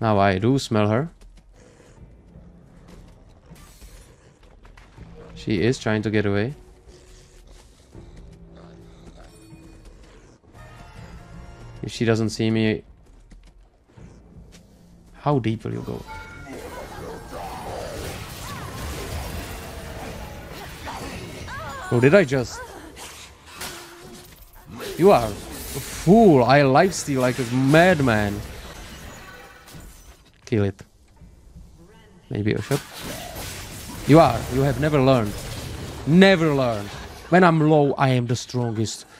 Now I do smell her. She is trying to get away. If she doesn't see me... How deep will you go? Oh, did I just... You are a fool. I lifesteal like a madman. Kill it. Maybe I should. You are. You have never learned. Never learned. When I'm low, I am the strongest.